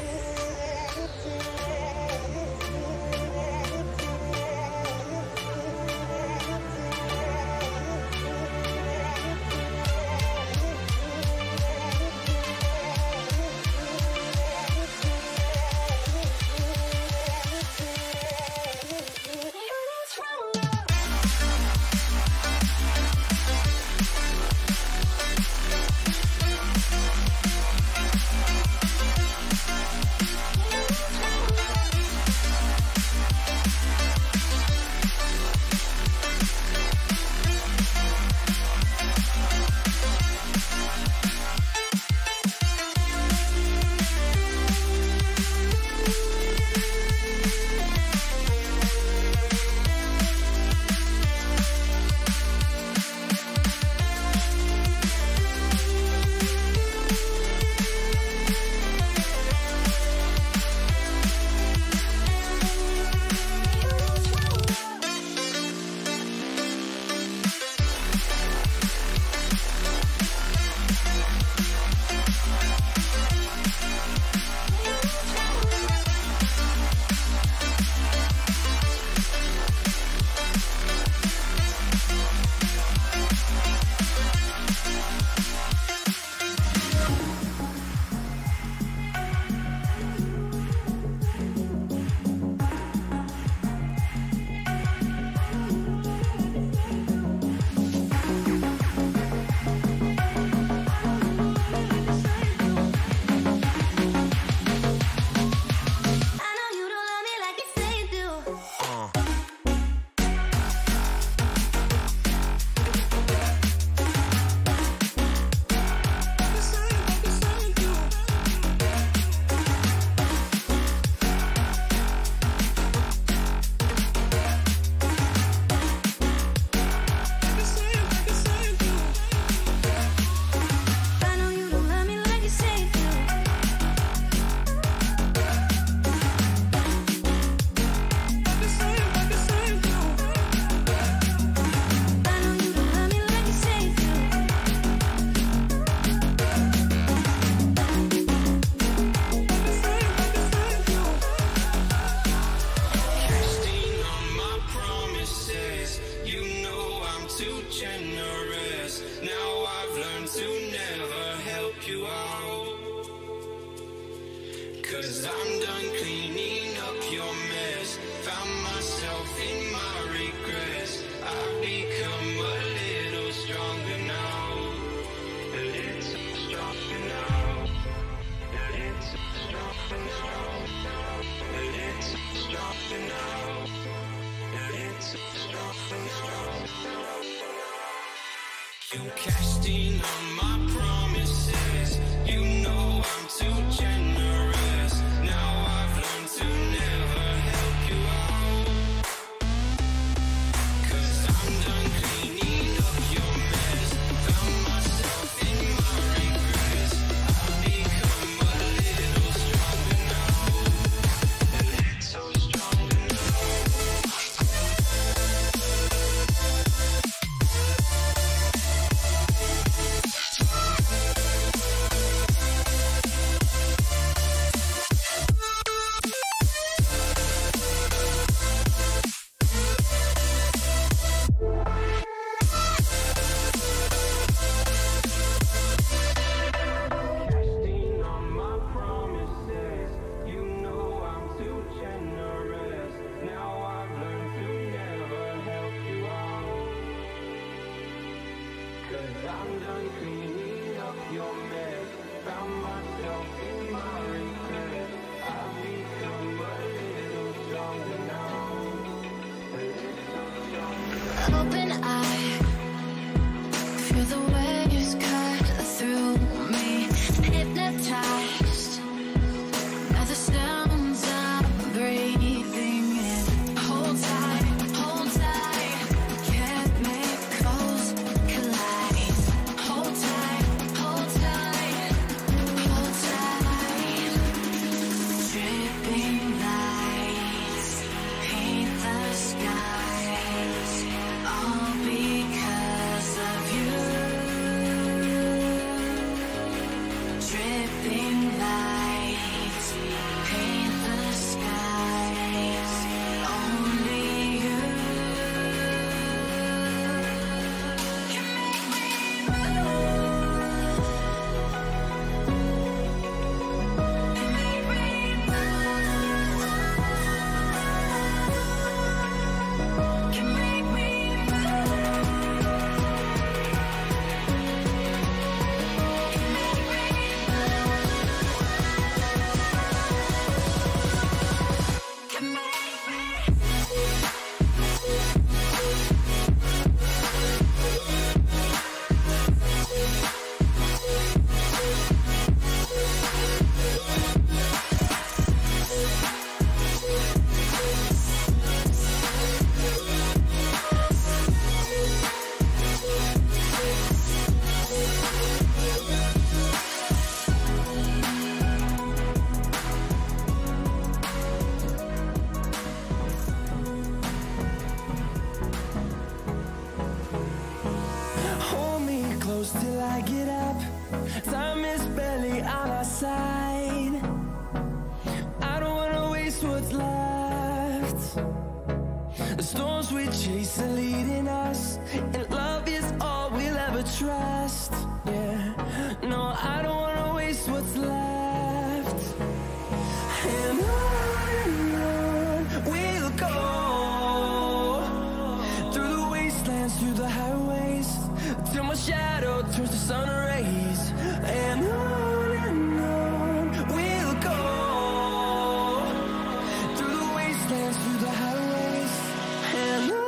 'Cause I'm done cleaning up your mess. Found myself in my regrets. I've become a little stronger now. A little stronger now. A little stronger now. A little stronger now. A little stronger now. You cashed in on my promises. You know I'm too generous. Now I've learned to never help you out. 'Cause I'm done cleaning up your mess. Found myself in my regrets. I've become a little stronger now. A little stronger now. I'm done cleaning up your mess. Found myself in my regret. I've become a little stronger now. A little stronger now. Open eye, feel the waves cut through me. Hypnotized by the sounds I'm breathing in. Hold tight, hold tight. Chemicals collide. Hold tight, hold tight, hold tight. Dripping lights paint the skies. waste what's left. The storms we chase are leading us, and love is all we'll ever trust. Yeah, no, I don't wanna waste what's left. And on we'll go, through the wastelands, through the highways, till my shadow turns to sun rays. And on we'll go, through the wastelands, through the highways, and on we'll go.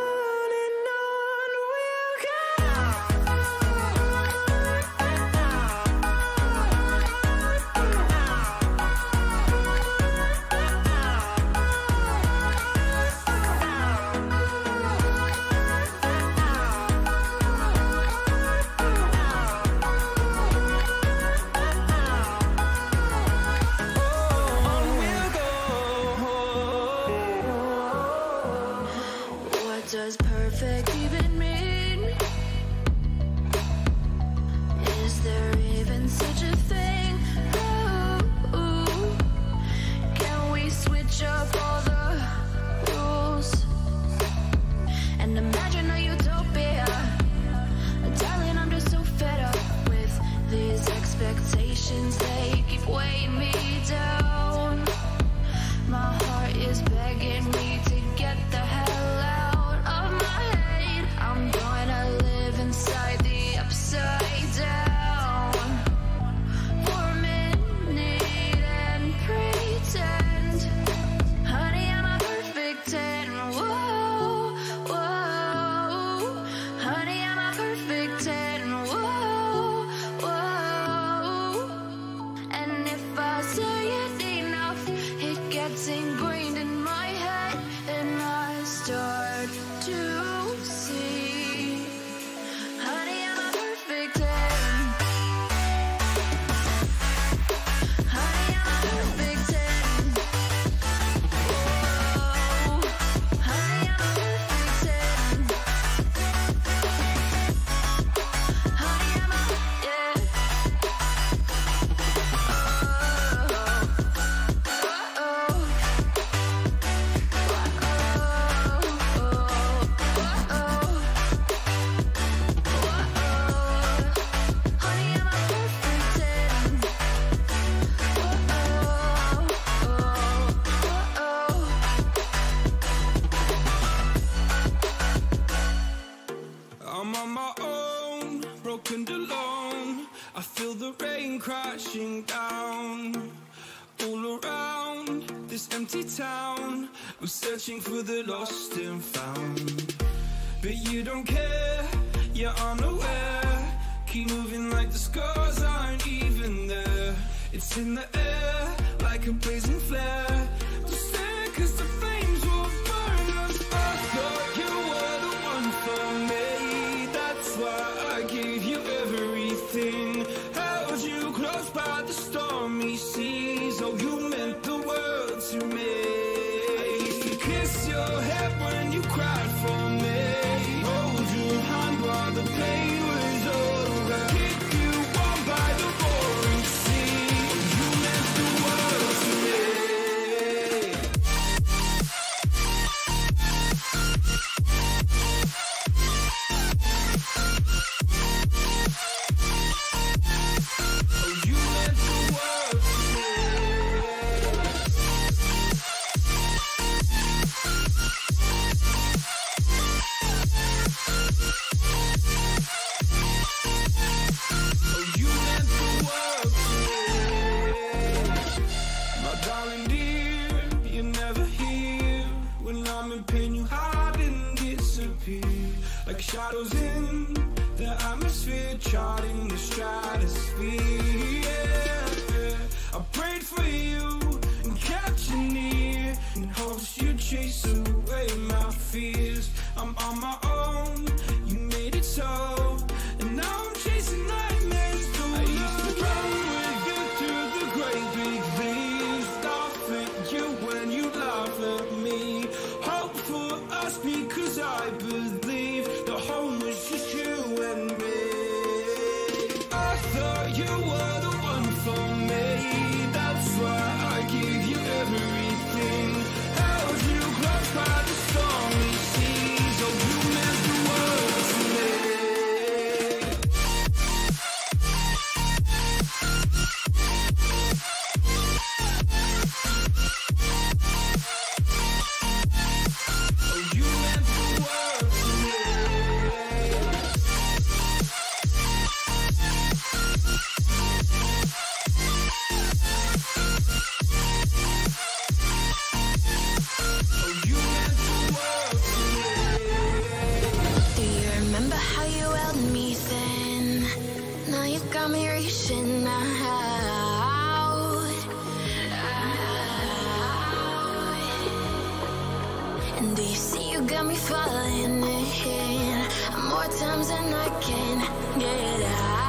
What does perfect even mean? Is there even such a thing? Ooh, can we switch up all the rules and imagine a utopia? Darling, I'm just so fed up with these expectations. They keep weighing me down. My heart is begging me to get the hell out of my head. I'm gonna live inside the upside down for a minute and pretend, honey, I'm a perfect 10. Whoa, whoa, honey, I'm a perfect 10. Whoa, whoa, and if I say it enough, it gets ingrained in my head, and I start to see, honey, I'm a perfect 10. Honey, I'm a perfect 10. Whoa, honey, I'm a perfect 10. Honey, I'm a, yeah. I'm on my own, broken and alone. I feel the rain crashing down all around this empty town. We're searching for the lost and found, but you don't care, you're unaware. Keep moving like the scars aren't even there. It's in the air like a blazing flare. Don't stare 'cause the flames will burn us. I thought you were the one for me, that's why I gave you everything. Held you close by the stormy seas. Oh, you meant the world to me. I used to kiss your head when you cried for me. Hold your hand while the pain was over. Keep you warm by the roaring sea. You meant the world to me. Oh, you meant the world to me. Oh, you meant the world to me. My darling dear, you're never here. When I'm in pain, you hide and disappear like shadows in the atmosphere, charting the stratosphere. Yeah. I prayed for you and kept you near in hopes you'd chase away my fears. I'm on my own, you made it so, and now I'm chasing nightmares too. I used to run with you through the great big leaves, laugh at you when you laugh at me. Hope for us because I believe the home was just you and me. I thought you were Do you see you got me falling in more times than I can get out?